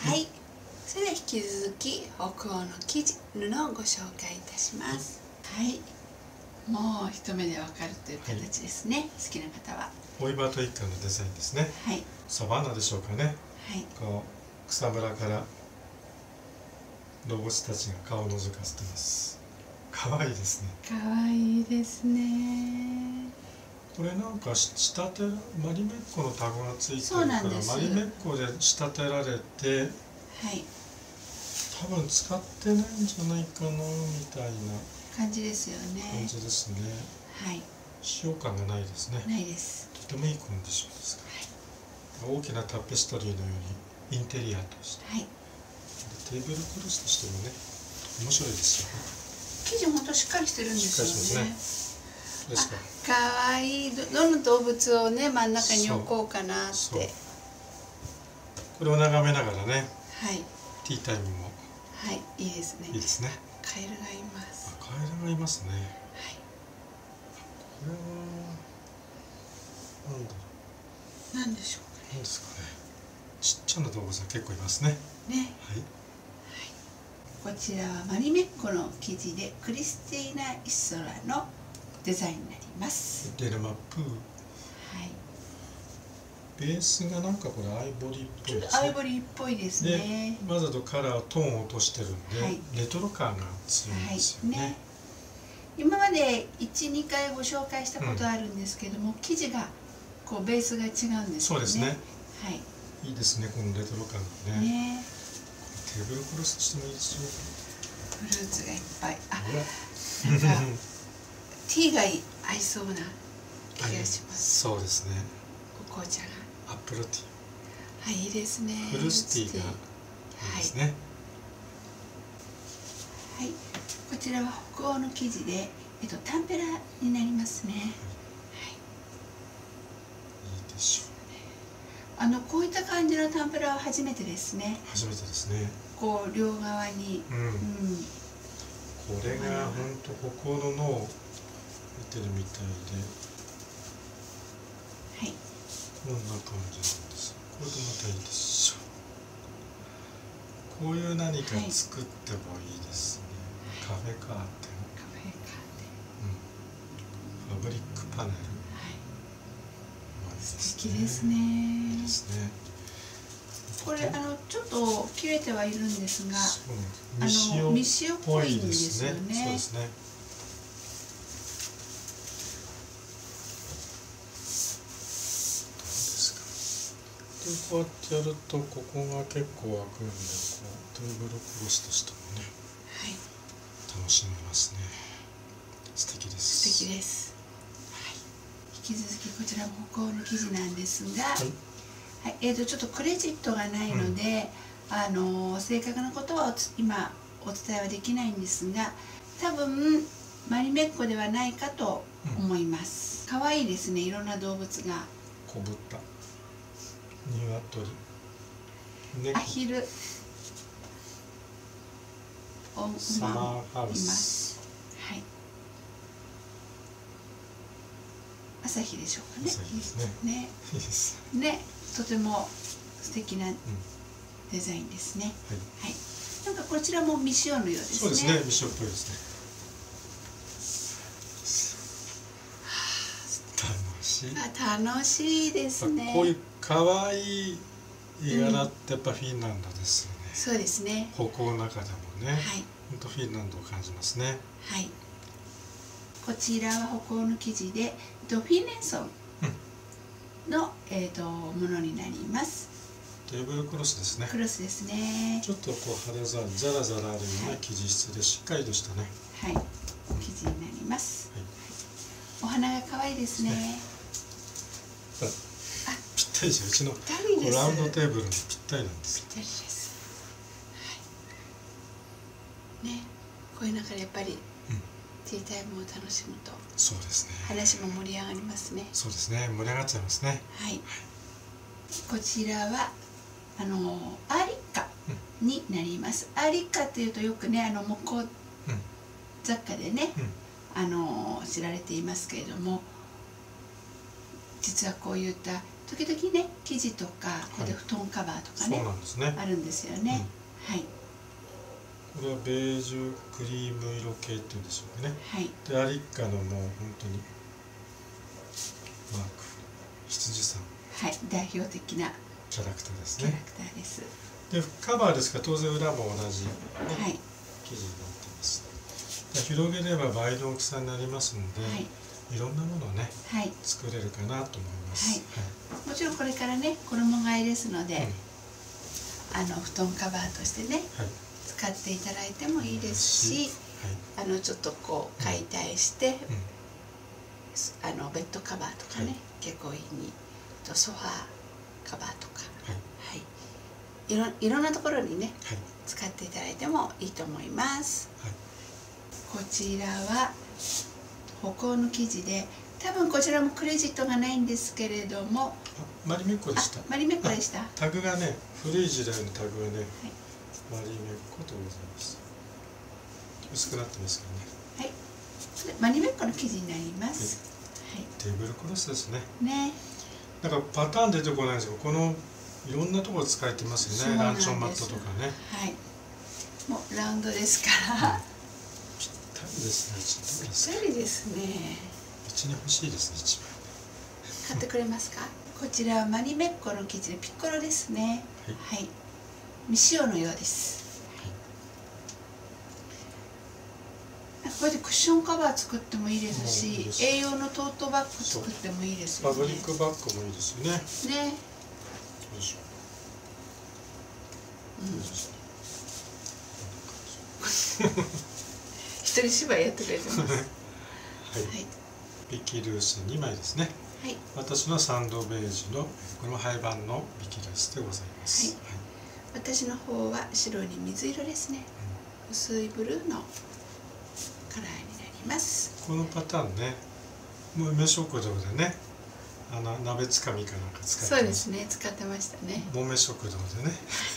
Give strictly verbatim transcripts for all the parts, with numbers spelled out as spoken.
はい、それでは引き続き北欧の生地布をご紹介いたします。はい、もう一目でわかるという形ですね、はい、好きな方は。 オイバート一家のデザインですね。 はい、 サバンナでしょうかね。はい、こう草むらから動物たちが顔を覗かせてます。可愛いですね。 可愛いですね。これなんか仕立てマリメッコのタグがついてるからマリメッコで仕立てられて、はい、多分使ってないんじゃないかなみたいな感じですよね。 感じですね。はい。使用感がないですね。 ないです。 とてもいいコンディションですから、はい、大きなタペストリーのようにインテリアとして、はい、テーブルクロスとしてもね面白いですよね。 生地も本当しっかりしてるんですよね。 ですか。 可愛い。どどの動物をね真ん中に置こうかなって。 これを眺めながらね。はい。ティータイムも。 はい、いいですね。 いいですね。 カエルがいます。 カエルがいますね。はい。これはなんだろう。なんでしょうかね。 なんですかね。ちっちゃな動物が結構いますね。ね。はい。 こちらはマリメッコの生地でクリスティーナ・イソラのデザインになります。 デルマプー。はい。ベースがなんかこれアイボリーっぽいですね。 ちょっとアイボリーっぽいですね。 わざとカラートーンを落としてるんで、はい、レトロ感が強いんですよね。はいね、 今までいち、にかいご紹介したことあるんですけども、うん、生地がこうベースが違うんですよね。 そうですね。 はい。 いいですねこのレトロ感がね。ねテーブルクロスしてもいいですよ。 フルーツがいっぱい。あ、なんかティーが合いそうな気がします。 そうですね。 お紅茶が。 アップルティー。 はい、いいですね。 フルーツティーがいいですね。 はい。こちらは北欧の生地で、えっとタンペラになりますね。はい。いいでしょう。 あのこういった感じのタンペラは初めてですね。 初めてですね。 こう両側に。うん。うん、 これが本当北欧の脳を見てるみたいで。はい。こんな感じなんです。これでまたいいでしょう。こういう何か作ってもいいですね。はい、カフェカーテン。カフェカーテン。うん。ファブリックパネル。はい。 素敵ですね。いいですね。これあのちょっと切れてはいるんですが、あの未使用っぽいんですよね。そうですね。 こうやってやるとここが結構開くんで、こうテーブルクロスとしてもね、はい、楽しめますね。素敵です。 素敵です。はい、引き続きこちらも北欧の生地なんですが、はい、はい、えーとちょっとクレジットがないので、うん、あの正確なことは今お伝えはできないんですが、多分マリメッコではないかと思います。可愛いですね。いろんな動物が。 こぶった。鶏、 アヒル、オンサマーハウス、 はい。朝日でしょうかね。 朝日ですね。 ね、ね、とても素敵なデザインですね。はい。なんかこちらも未使用のようですね。 そうですね、未使用っぽいですね。楽しい。 あ、楽しいですね。 こういう可愛い絵柄ってやっぱフィンランドですよね。 そうですね。 北欧の中でもね。はい。本当フィンランドを感じますね。 はい。こちらは北欧の生地で、フィンレンソンの、うん、えっとものになります。 テーブルクロスですね。 クロスですね。 ちょっとこう肌触りザラザラあるような生地質でしっかりとしたね。 はい。生地になります。はい。お花が可愛いですね。 ぴったりです。うちのラウンドテーブルにぴったりなんです。 ぴったりです。はい。ね、こういう中でやっぱり、うん、ティータイムを楽しむと。 そうですね。 話も盛り上がりますね。 そうですね。盛り上がっちゃいますね。 はい。はい、こちらはあのアーリッカになります。うん、アーリッカっていうとよくねあの木工雑貨でね、うん、あの知られていますけれども。実はこういった時々ね生地とかこれで布団カバーとかね、 そうなんですね、 あるんですよね、うん、はい。 これはベージュクリーム色系っていうんでしょうかね、 はい、 でアリッカのもう本当にマーク羊さん、 はい、代表的なキャラクターですね。 キャラクターです。 でカバーですから当然裏も同じ、ね、 はい、 生地になってます。で広げれば倍の大きさになりますので、はい、いろんなものをね、はい、作れるかなと思います。 はいはい、もちろんこれからね衣替えですので、うん、あの布団カバーとしてね、はい、使っていただいてもいいですし、はい、あのちょっとこう解体して、うん、あのベッドカバーとかね、はい、結構いいにとソファーカバーとか、はいはい、いろいろんなところにね、はい、使っていただいてもいいと思います。はい、こちらは歩行の生地で、多分こちらもクレジットがないんですけれども、 マリメッコでした。 マリメッコでした。 タグがね、古い時代のタグがね、はい、マリメッコとございます。薄くなってますからね。 はい。マリメッコの生地になります。 はい。テーブルクロスですね。 ね。 なんかパターン出てこないんですけど、このいろんなところ使えてますよね。ランチョンマットとかね。 はい。もうラウンドですから。うん、 ぴったりですね。 ぴったりですね。 うちに欲しいですね、一枚。 買ってくれますか。こちらはマリメッコの生地でピッコロですね。はい。はい、未使用のようです。これでクッションカバー作ってもいいですし、いいです、栄養のトートバッグ作ってもいいですよね。 パブリックバッグもいいですよね。ね。よいしょ。 うん。一人芝居やってくれてます。はい。はい、 ビキルースにまいですね。はい。私のサンドベージュのこの廃盤のビキルースでございます。はい。はい、 私の方は白に水色ですね。うん、薄いブルーのカラーになります。 このパターンね、もう梅食堂でね、あの鍋つかみかなんか使ってます。 そうですね、使ってましたね。 もめ食堂でね。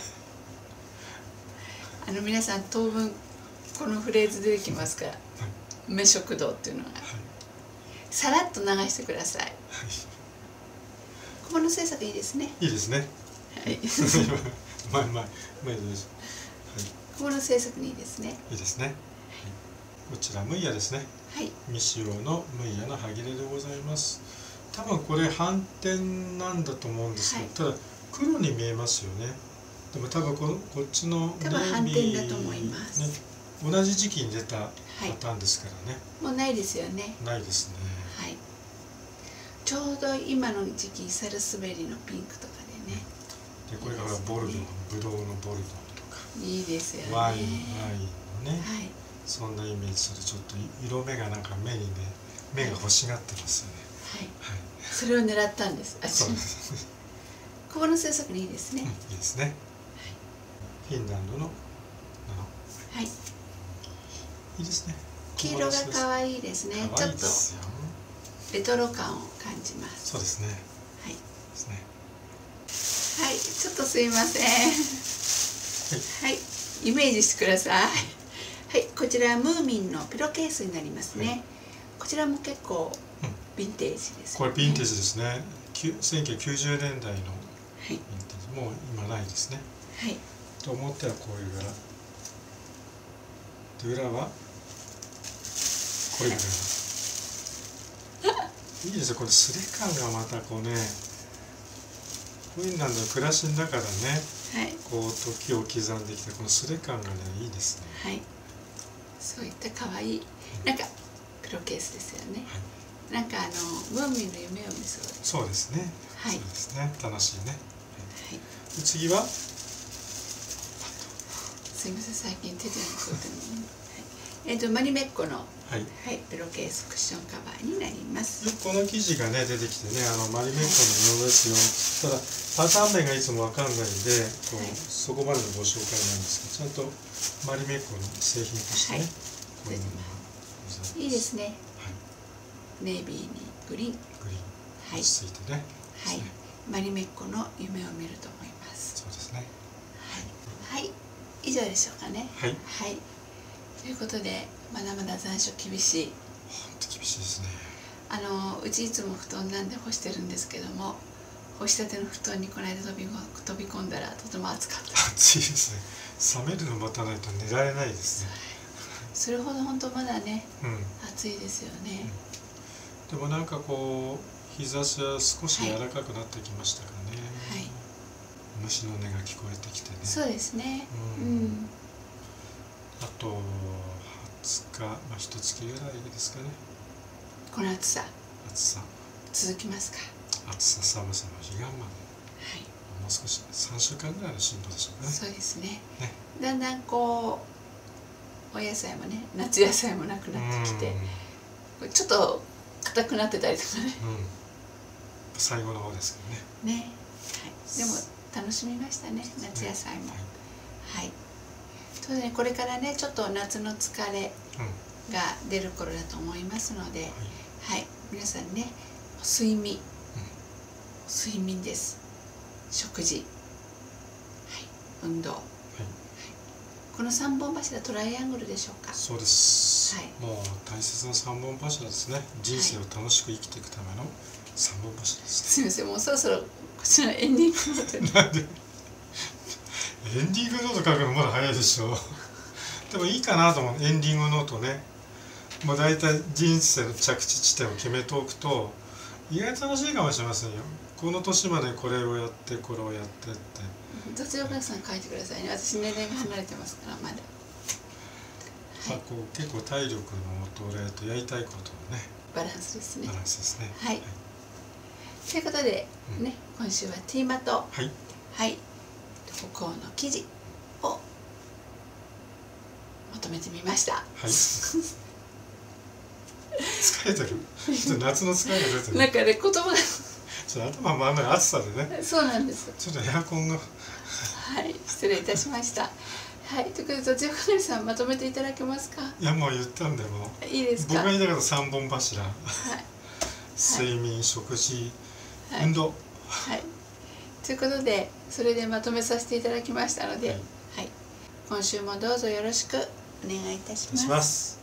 あの皆さん当分このフレーズ出てきますから、はい、梅食堂っていうのが、はい、さらっと流してください。はい、小物制作いいですね。 いいですね。はい。まあまあまあいいです。 はい。小物制作にいいですね。 いいですね。こちらムイヤですね。はい。未使用のムイヤの歯切れでございます。多分これ斑点なんだと思うんですけど、はい、ただ黒に見えますよね。でも多分このこっちの多分斑点だと思います。 ね、同じ時期に出たパターンですからね。 はい、もうないですよね。 ないですね。はい。 ちょうど今の時期サルスベリのピンクとかでね。 でこれがボルドー、ブドウのボルドーとか。 いいですよね。 ワイン、ワインのね。はい。そんなイメージする。ちょっと色目がなんか目にね、目が欲しがってますよね。 はい。はい。それを狙ったんです。あ、そうです。小物制作にいいですね。 いいですね。フィンランドのはい。いいですね。 黄色が可愛いですね。ちょっとレトロ感を感じます。 そうですね。 はい。 ですね。 はい、ちょっとすいません。はい、イメージしてください。はい、こちらはムーミンのピロケースになりますね。はい、こちらも結構ヴィンテージですね、うん。 これヴィンテージですね。せんきゅうひゃくきゅうじゅうねんだいのヴィンテージ、はい、もう今ないですね。はい。と思ってはこういう柄。で裏はこれぐらい。いいですよ、これスレ感がまたこうね、フィンランドの暮らしの中でね、はい、こう時を刻んできたこのスレ感がね、いいですね。はい。 そういった可愛い、なんかピロケースですよね。はい、なんかあのムーミンの夢を見そうです。 そうですね。はい。そうですね。楽しいね。はい。で次は。 すみません、最近手で残ってるの。えっとマリメッコの、はい、はい、ピロケースクッションカバーになります。 この生地がね出てきてね、あのマリメッコの布ですよ。ただパターン名がいつもわかんないんで、こう、はい、そこまでのご紹介なんですけど、ちゃんとマリメッコの製品としてね、はい、こういうものがございます。 いいですね。はい。ネイビーにグリーン。グリーン。はい。 ついてね。 はい。マリメッコの夢を見ると思います。 そうですね。 はい。はい。以上でしょうかね。はい。はい。ということで、まだまだ残暑厳しい。 本当厳しいですね。 あのうちいつも布団なんで干してるんですけども、 干したての布団にこの間飛び飛び込んだらとても暑かった。 暑いですね。冷めるの待たないと寝られないですね。 それほど本当まだね、 うん、 暑いですよね、 うん、でもなんかこう日差しは少し柔らかくなってきましたかね。はい、虫の音が聞こえてきてね。 そうですね、うん、うん、 あとはつか、まあ一月ぐらいですかね。 この暑さ暑さ続きますか。 暑さ寒さの彼岸まで、はい、もう少しさんしゅうかんぐらいの進歩でしょうね。 そうですね。 ね、 だんだんこうお野菜もね、夏野菜もなくなってきて、ちょっと硬くなってたりとかね、うん、 最後の方ですけどね。ね、 はい、でも楽しみましたね、夏野菜も。ね、はい、はい、そうですね、これからねちょっと夏の疲れが出る頃だと思いますので、うん、はい、はい、皆さんね、睡眠、うん、睡眠です。食事、はい、運動、はい、この三本柱トライアングルでしょうか。 そうです。はい、もう大切な三本柱ですね。人生を楽しく生きていくための三本柱です、ね。 すみません、もうそろそろこちらエンディングノート。なんでエンディングノート書くのまだ早いでしょ。でもいいかなと思う。エンディングノートね。もう大体人生の着地地点を決めておくと意外と楽しいかもしれませんよ。この年までこれをやってこれをやってって。 どちらかさん書いてくださいね。私年齢が離れてますからまだ。 まあこう結構体力の衰えとやりたいことのねバランスですね。 バランスですね。 はい。ということでね、今週はティーマとはいはい歩行の記事をまとめてみました。はい。 疲れてる。夏の疲れが出てる。 なんかね言葉がちょっと頭回らない暑さでね。 そうなんです。 ちょっとエアコンが。はい、失礼いたしました。はい、ということで、どちらかなりさんまとめていただけますか。 いや、もう言ったんで、もう。 いいですか。 僕が言いたかった三本柱。はい。睡眠、食事、運動。 はい。ということで、それでまとめさせていただきましたので、はい。今週もどうぞよろしくお願いいたします。